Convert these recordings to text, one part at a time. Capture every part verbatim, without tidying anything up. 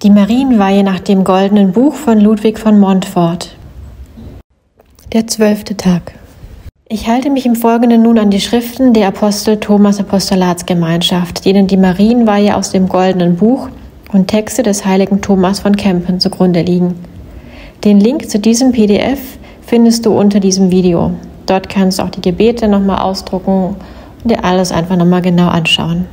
Die Marienweihe nach dem Goldenen Buch von Ludwig von Montfort. Der zwölfte Tag. Ich halte mich im Folgenden nun an die Schriften der Apostel Thomas Apostolatsgemeinschaft, denen die Marienweihe aus dem Goldenen Buch und Texte des heiligen Thomas von Kempen zugrunde liegen. Den Link zu diesem P D F findest du unter diesem Video. Dort kannst du auch die Gebete nochmal ausdrucken und dir alles einfach nochmal genau anschauen.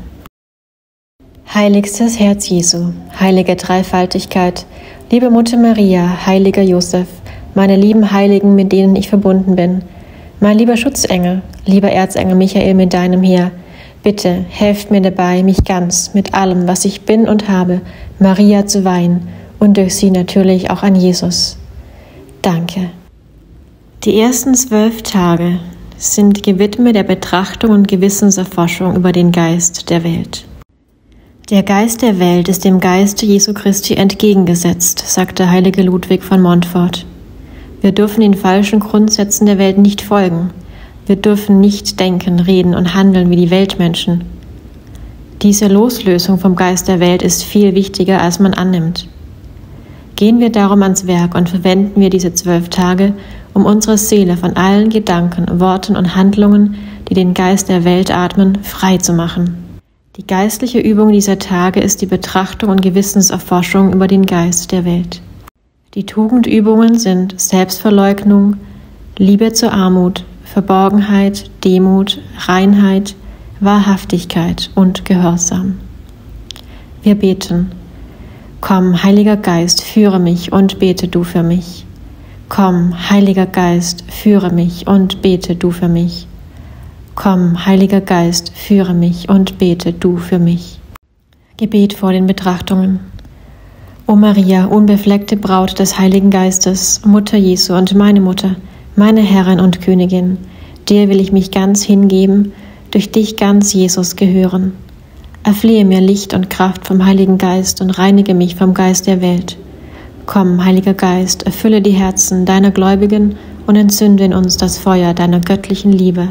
Heiligstes Herz Jesu, heilige Dreifaltigkeit, liebe Mutter Maria, heiliger Josef, meine lieben Heiligen, mit denen ich verbunden bin, mein lieber Schutzengel, lieber Erzengel Michael mit deinem Heer, bitte helft mir dabei, mich ganz mit allem, was ich bin und habe, Maria zu weihen und durch sie natürlich auch an Jesus. Danke. Die ersten zwölf Tage sind gewidmet der Betrachtung und Gewissenserforschung über den Geist der Welt. Der Geist der Welt ist dem Geiste Jesu Christi entgegengesetzt, sagte heilige Ludwig von Montfort. Wir dürfen den falschen Grundsätzen der Welt nicht folgen. Wir dürfen nicht denken, reden und handeln wie die Weltmenschen. Diese Loslösung vom Geist der Welt ist viel wichtiger, als man annimmt. Gehen wir darum ans Werk und verwenden wir diese zwölf Tage, um unsere Seele von allen Gedanken, Worten und Handlungen, die den Geist der Welt atmen, frei zu machen. Die geistliche Übung dieser Tage ist die Betrachtung und Gewissenserforschung über den Geist der Welt. Die Tugendübungen sind Selbstverleugnung, Liebe zur Armut, Verborgenheit, Demut, Reinheit, Wahrhaftigkeit und Gehorsam. Wir beten. Komm, Heiliger Geist, führe mich und bete du für mich. Komm, Heiliger Geist, führe mich und bete du für mich. Komm, Heiliger Geist, führe mich und bete du für mich. Gebet vor den Betrachtungen. O Maria, unbefleckte Braut des Heiligen Geistes, Mutter Jesu und meine Mutter, meine Herrin und Königin, dir will ich mich ganz hingeben, durch dich ganz Jesus gehören. Erflehe mir Licht und Kraft vom Heiligen Geist und reinige mich vom Geist der Welt. Komm, Heiliger Geist, erfülle die Herzen deiner Gläubigen und entzünde in uns das Feuer deiner göttlichen Liebe.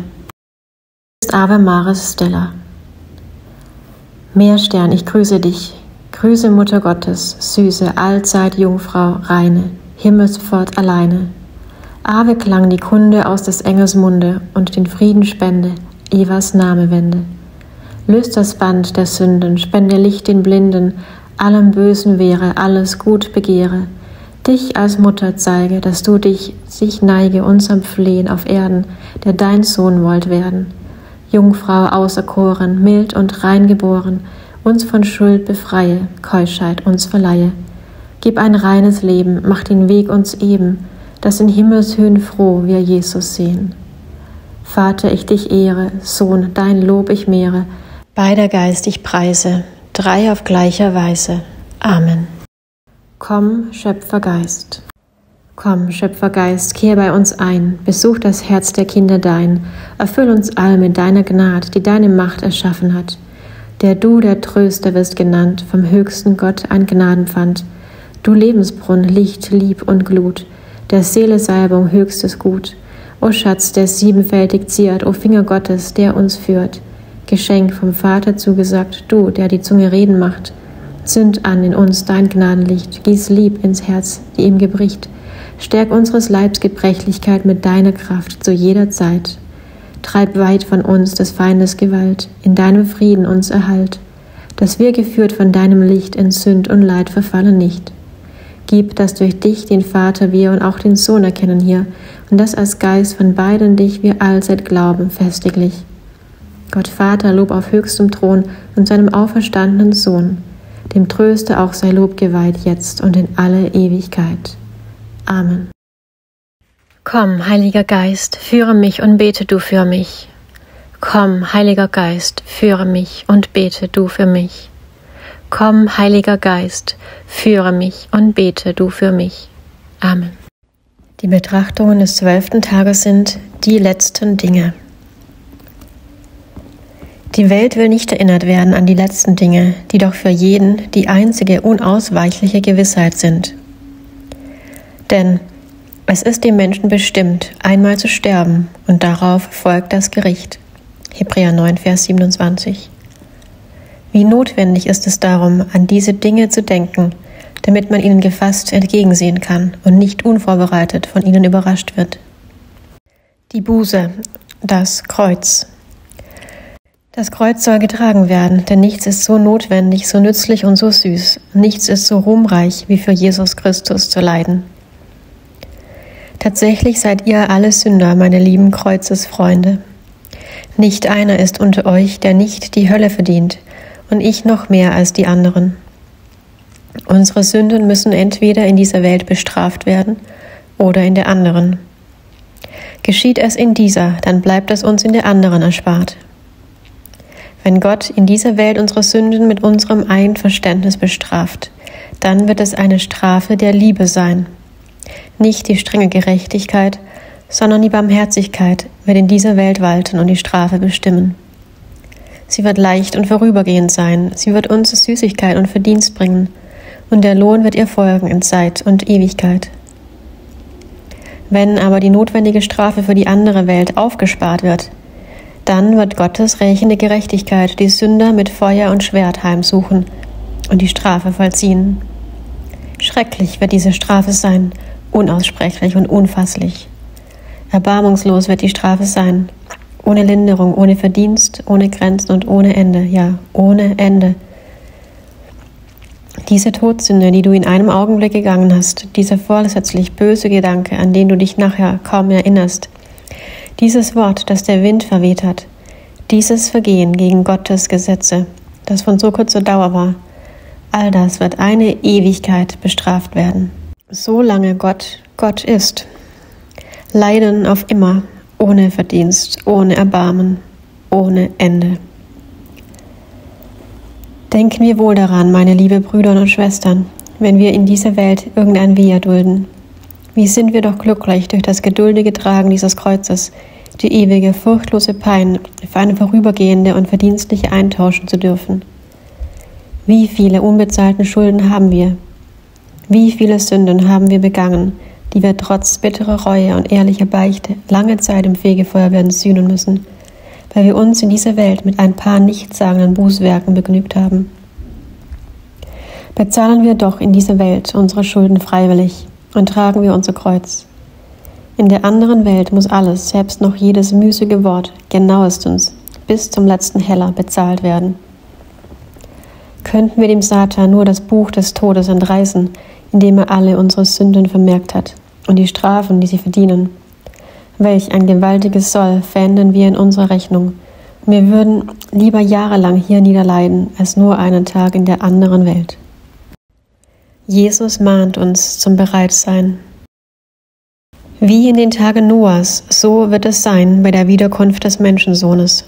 Ave Maris Stella. Meerstern, ich grüße dich, grüße Mutter Gottes, süße, allzeit Jungfrau, reine, Himmelspfort alleine. Ave klang die Kunde aus des Engels Munde und den Frieden spende, Evas Name wende. Löst das Band der Sünden, spende Licht den Blinden, allem Bösen wehre, alles Gut begehre. Dich als Mutter zeige, dass du dich sich neige unserem Flehen auf Erden, der dein Sohn wollt werden. Jungfrau auserkoren, mild und rein geboren, uns von Schuld befreie, Keuschheit uns verleihe. Gib ein reines Leben, mach den Weg uns eben, dass in Himmelshöhen froh wir Jesus sehen. Vater, ich dich ehre, Sohn, dein Lob ich mehre, beider Geist ich preise, drei auf gleicher Weise. Amen. Komm, Schöpfergeist. Komm, Schöpfergeist, kehr bei uns ein, besuch das Herz der Kinder dein, erfüll uns all mit deiner Gnad, die deine Macht erschaffen hat, der du, der Tröster, wirst genannt, vom höchsten Gott ein Gnadenpfand, du Lebensbrunn, Licht, Lieb und Glut, der Seele Salbung, höchstes Gut, o Schatz, der siebenfältig ziert, o Finger Gottes, der uns führt, Geschenk vom Vater zugesagt, du, der die Zunge reden macht, zünd an in uns dein Gnadenlicht, gieß Lieb ins Herz, die ihm gebricht, stärk unseres Leibs Gebrechlichkeit mit deiner Kraft zu jeder Zeit. Treib weit von uns des Feindes Gewalt, in deinem Frieden uns erhalt, dass wir geführt von deinem Licht in Sünd und Leid verfallen nicht. Gib, dass durch dich den Vater wir und auch den Sohn erkennen hier, und dass als Geist von beiden dich wir allzeit glauben festiglich. Gott Vater, Lob auf höchstem Thron und seinem auferstandenen Sohn, dem Tröster auch sei Lob geweiht jetzt und in alle Ewigkeit. Amen. Komm, Heiliger Geist, führe mich und bete du für mich. Komm, Heiliger Geist, führe mich und bete du für mich. Komm, Heiliger Geist, führe mich und bete du für mich. Amen. Die Betrachtungen des zwölften Tages sind die letzten Dinge. Die Welt will nicht erinnert werden an die letzten Dinge, die doch für jeden die einzige unausweichliche Gewissheit sind. Denn es ist dem Menschen bestimmt, einmal zu sterben, und darauf folgt das Gericht. Hebräer neun, Vers siebenundzwanzig. Wie notwendig ist es darum, an diese Dinge zu denken, damit man ihnen gefasst entgegensehen kann und nicht unvorbereitet von ihnen überrascht wird. Die Buße, das Kreuz. Das Kreuz soll getragen werden, denn nichts ist so notwendig, so nützlich und so süß. Nichts ist so ruhmreich, wie für Jesus Christus zu leiden. Tatsächlich seid ihr alle Sünder, meine lieben Kreuzesfreunde. Nicht einer ist unter euch, der nicht die Hölle verdient, und ich noch mehr als die anderen. Unsere Sünden müssen entweder in dieser Welt bestraft werden oder in der anderen. Geschieht es in dieser, dann bleibt es uns in der anderen erspart. Wenn Gott in dieser Welt unsere Sünden mit unserem Einverständnis bestraft, dann wird es eine Strafe der Liebe sein. Nicht die strenge Gerechtigkeit, sondern die Barmherzigkeit wird in dieser Welt walten und die Strafe bestimmen. Sie wird leicht und vorübergehend sein, sie wird uns Süßigkeit und Verdienst bringen, und der Lohn wird ihr folgen in Zeit und Ewigkeit. Wenn aber die notwendige Strafe für die andere Welt aufgespart wird, dann wird Gottes rächende Gerechtigkeit die Sünder mit Feuer und Schwert heimsuchen und die Strafe vollziehen. Schrecklich wird diese Strafe sein, unaussprechlich und unfasslich. Erbarmungslos wird die Strafe sein, ohne Linderung, ohne Verdienst, ohne Grenzen und ohne Ende, ja, ohne Ende. Diese Todsünde, die du in einem Augenblick gegangen hast, dieser vorsätzlich böse Gedanke, an den du dich nachher kaum mehr erinnerst, dieses Wort, das der Wind verweht hat, dieses Vergehen gegen Gottes Gesetze, das von so kurzer Dauer war, all das wird eine Ewigkeit bestraft werden. Solange Gott Gott ist. Leiden auf immer, ohne Verdienst, ohne Erbarmen, ohne Ende. Denken wir wohl daran, meine liebe Brüder und Schwestern, wenn wir in dieser Welt irgendein Wehe dulden. Wie sind wir doch glücklich, durch das geduldige Tragen dieses Kreuzes die ewige, furchtlose Pein für eine vorübergehende und verdienstliche eintauschen zu dürfen. Wie viele unbezahlten Schulden haben wir? Wie viele Sünden haben wir begangen, die wir trotz bitterer Reue und ehrlicher Beichte lange Zeit im Fegefeuer werden sühnen müssen, weil wir uns in dieser Welt mit ein paar nichtssagenden Bußwerken begnügt haben. Bezahlen wir doch in dieser Welt unsere Schulden freiwillig und tragen wir unser Kreuz. In der anderen Welt muss alles, selbst noch jedes müßige Wort, genauestens bis zum letzten Heller bezahlt werden. Könnten wir dem Satan nur das Buch des Todes entreißen, indem er alle unsere Sünden vermerkt hat und die Strafen, die sie verdienen. Welch ein gewaltiges Soll fänden wir in unserer Rechnung. Wir würden lieber jahrelang hier niederleiden, als nur einen Tag in der anderen Welt. Jesus mahnt uns zum Bereitsein. Wie in den Tagen Noahs, so wird es sein bei der Wiederkunft des Menschensohnes.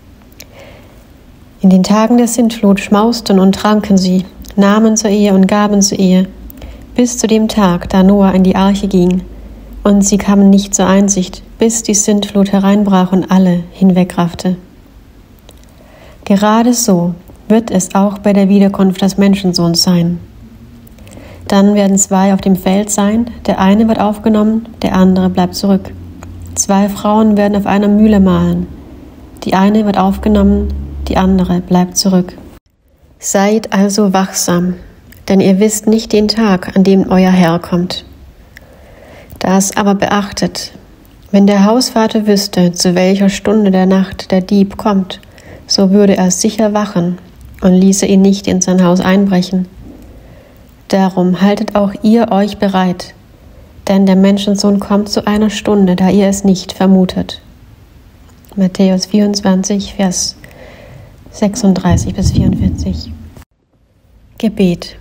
In den Tagen der Sintflut schmausten und tranken sie, nahmen zur Ehe und gaben zur Ehe, bis zu dem Tag, da Noah in die Arche ging. Und sie kamen nicht zur Einsicht, bis die Sintflut hereinbrach und alle hinwegraffte. Gerade so wird es auch bei der Wiederkunft des Menschensohns sein. Dann werden zwei auf dem Feld sein, der eine wird aufgenommen, der andere bleibt zurück. Zwei Frauen werden auf einer Mühle mahlen, die eine wird aufgenommen, die andere bleibt zurück. Seid also wachsam, denn ihr wisst nicht den Tag, an dem euer Herr kommt. Das aber beachtet, wenn der Hausvater wüsste, zu welcher Stunde der Nacht der Dieb kommt, so würde er sicher wachen und ließe ihn nicht in sein Haus einbrechen. Darum haltet auch ihr euch bereit, denn der Menschensohn kommt zu einer Stunde, da ihr es nicht vermutet. Matthäus vierundzwanzig, Vers sechsunddreißig bis vierundvierzig. Gebet.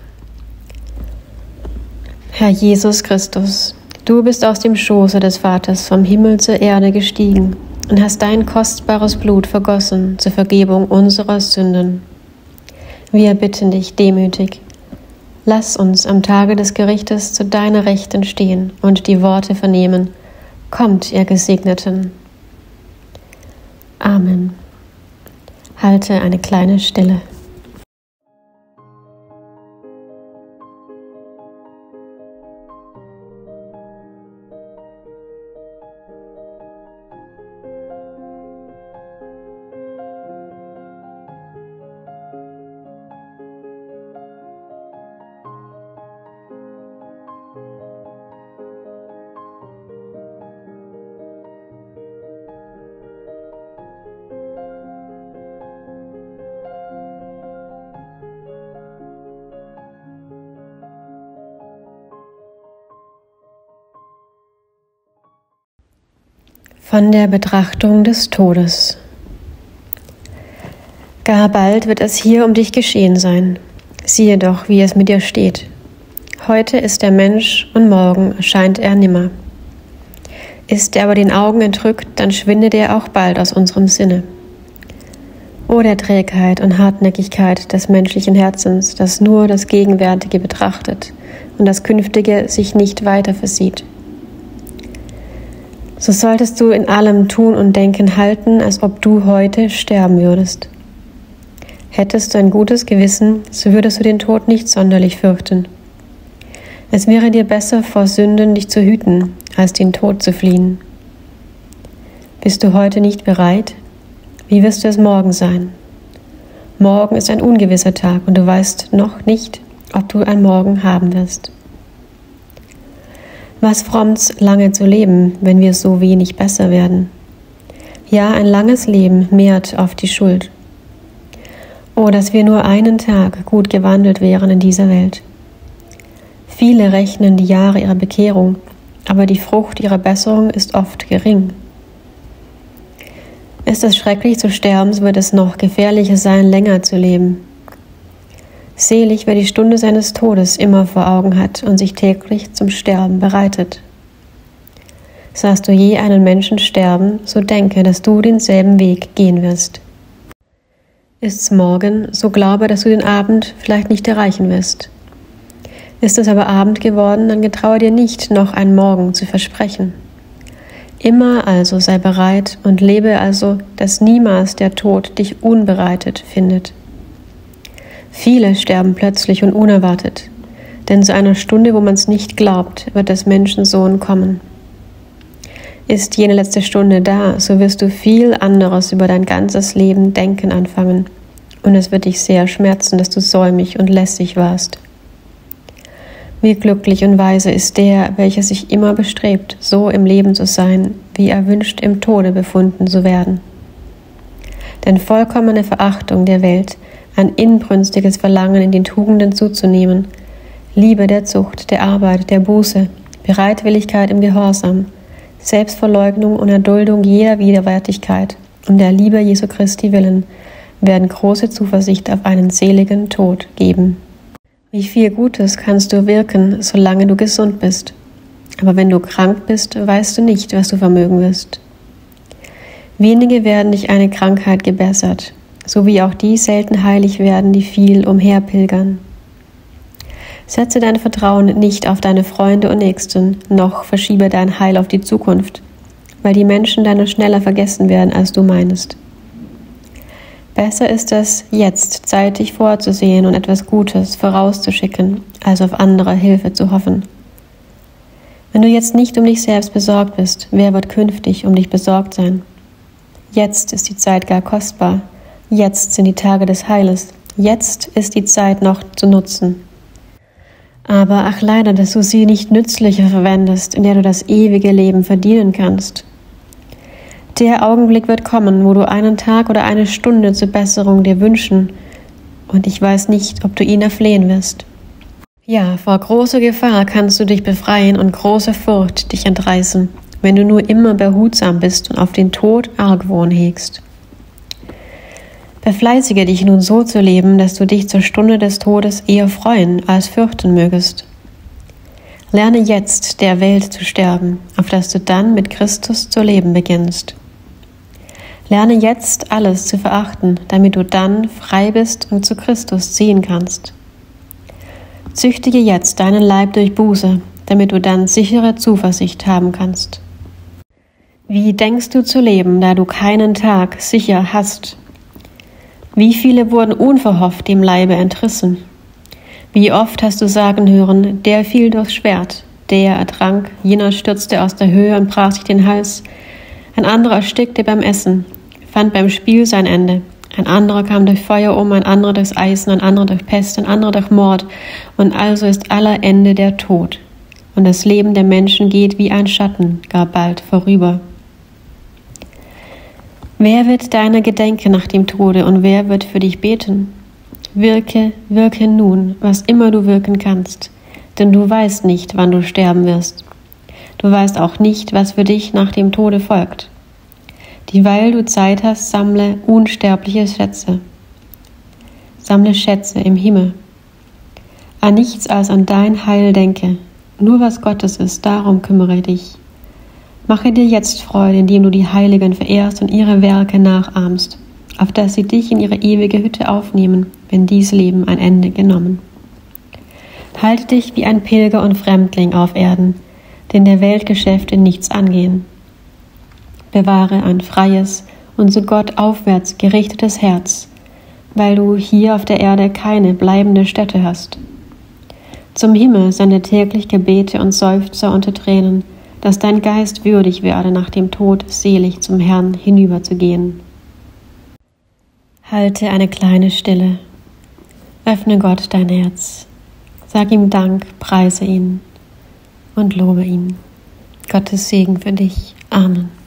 Herr Jesus Christus, du bist aus dem Schoße des Vaters vom Himmel zur Erde gestiegen und hast dein kostbares Blut vergossen zur Vergebung unserer Sünden. Wir bitten dich demütig, lass uns am Tage des Gerichtes zu deiner Rechten stehen und die Worte vernehmen: Kommt, ihr Gesegneten. Amen. Halte eine kleine Stille. Von der Betrachtung des Todes. Gar bald wird es hier um dich geschehen sein. Siehe doch, wie es mit dir steht. Heute ist der Mensch und morgen erscheint er nimmer. Ist er aber den Augen entrückt, dann schwindet er auch bald aus unserem Sinne. O der Trägheit und Hartnäckigkeit des menschlichen Herzens, das nur das Gegenwärtige betrachtet und das Künftige sich nicht weiter versieht. So solltest du in allem Tun und Denken halten, als ob du heute sterben würdest. Hättest du ein gutes Gewissen, so würdest du den Tod nicht sonderlich fürchten. Es wäre dir besser, vor Sünden dich zu hüten, als den Tod zu fliehen. Bist du heute nicht bereit? Wie wirst du es morgen sein? Morgen ist ein ungewisser Tag und du weißt noch nicht, ob du ein Morgen haben wirst. Was frommt's, lange zu leben, wenn wir so wenig besser werden? Ja, ein langes Leben mehrt auf die Schuld. Oh, dass wir nur einen Tag gut gewandelt wären in dieser Welt. Viele rechnen die Jahre ihrer Bekehrung, aber die Frucht ihrer Besserung ist oft gering. Ist es schrecklich zu sterben, so wird es noch gefährlicher sein, länger zu leben. Selig, wer die Stunde seines Todes immer vor Augen hat und sich täglich zum Sterben bereitet. Sahst du je einen Menschen sterben, so denke, dass du denselben Weg gehen wirst. Ist's morgen, so glaube, dass du den Abend vielleicht nicht erreichen wirst. Ist es aber Abend geworden, dann getraue dir nicht, noch einen Morgen zu versprechen. Immer also sei bereit und lebe also, dass niemals der Tod dich unbereitet findet. Viele sterben plötzlich und unerwartet, denn zu einer Stunde, wo man es nicht glaubt, wird des Menschensohn kommen. Ist jene letzte Stunde da, so wirst du viel anderes über dein ganzes Leben denken anfangen, und es wird dich sehr schmerzen, dass du säumig und lässig warst. Wie glücklich und weise ist der, welcher sich immer bestrebt, so im Leben zu sein, wie er wünscht, im Tode befunden zu werden. Denn vollkommene Verachtung der Welt, ein inbrünstiges Verlangen in den Tugenden zuzunehmen, Liebe der Zucht, der Arbeit, der Buße, Bereitwilligkeit im Gehorsam, Selbstverleugnung und Erduldung jeder Widerwärtigkeit, um der Liebe Jesu Christi willen, werden große Zuversicht auf einen seligen Tod geben. Wie viel Gutes kannst du wirken, solange du gesund bist. Aber wenn du krank bist, weißt du nicht, was du vermögen wirst. Wenige werden durch eine Krankheit gebessert, so wie auch die selten heilig werden, die viel umherpilgern. Setze dein Vertrauen nicht auf deine Freunde und Nächsten, noch verschiebe dein Heil auf die Zukunft, weil die Menschen deiner schneller vergessen werden, als du meinst. Besser ist es, jetzt zeitig vorzusehen und etwas Gutes vorauszuschicken, als auf andere Hilfe zu hoffen. Wenn du jetzt nicht um dich selbst besorgt bist, wer wird künftig um dich besorgt sein? Jetzt ist die Zeit gar kostbar, jetzt sind die Tage des Heiles, jetzt ist die Zeit noch zu nutzen. Aber ach leider, dass du sie nicht nützlicher verwendest, in der du das ewige Leben verdienen kannst. Der Augenblick wird kommen, wo du einen Tag oder eine Stunde zur Besserung dir wünschen, und ich weiß nicht, ob du ihn erflehen wirst. Ja, vor großer Gefahr kannst du dich befreien und große Furcht dich entreißen, wenn du nur immer behutsam bist und auf den Tod Argwohn hegst. Befleißige dich nun so zu leben, dass du dich zur Stunde des Todes eher freuen als fürchten mögest. Lerne jetzt, der Welt zu sterben, auf dass du dann mit Christus zu leben beginnst. Lerne jetzt alles zu verachten, damit du dann frei bist und zu Christus ziehen kannst. Züchtige jetzt deinen Leib durch Buße, damit du dann sichere Zuversicht haben kannst. Wie denkst du zu leben, da du keinen Tag sicher hast? Wie viele wurden unverhofft dem Leibe entrissen? Wie oft hast du sagen hören, der fiel durchs Schwert, der ertrank, jener stürzte aus der Höhe und brach sich den Hals, ein anderer erstickte beim Essen, fand beim Spiel sein Ende, ein anderer kam durch Feuer um, ein anderer durchs Eisen, ein anderer durch Pest, ein anderer durch Mord, und also ist aller Ende der Tod, und das Leben der Menschen geht wie ein Schatten gar bald vorüber. Wer wird deiner gedenken nach dem Tode, und wer wird für dich beten? Wirke, wirke nun, was immer du wirken kannst, denn du weißt nicht, wann du sterben wirst. Du weißt auch nicht, was für dich nach dem Tode folgt. Dieweil du Zeit hast, sammle unsterbliche Schätze. Sammle Schätze im Himmel. An nichts als an dein Heil denke, nur was Gottes ist, darum kümmere dich. Mache dir jetzt Freude, indem du die Heiligen verehrst und ihre Werke nachahmst, auf dass sie dich in ihre ewige Hütte aufnehmen, wenn dies Leben ein Ende genommen. Halte dich wie ein Pilger und Fremdling auf Erden, den der Weltgeschäfte nichts angehen. Bewahre ein freies und zu Gott aufwärts gerichtetes Herz, weil du hier auf der Erde keine bleibende Stätte hast. Zum Himmel sende täglich Gebete und Seufzer unter Tränen, dass dein Geist würdig werde, nach dem Tod selig zum Herrn hinüberzugehen. Halte eine kleine Stille. Öffne Gott dein Herz. Sag ihm Dank, preise ihn und lobe ihn. Gottes Segen für dich. Amen.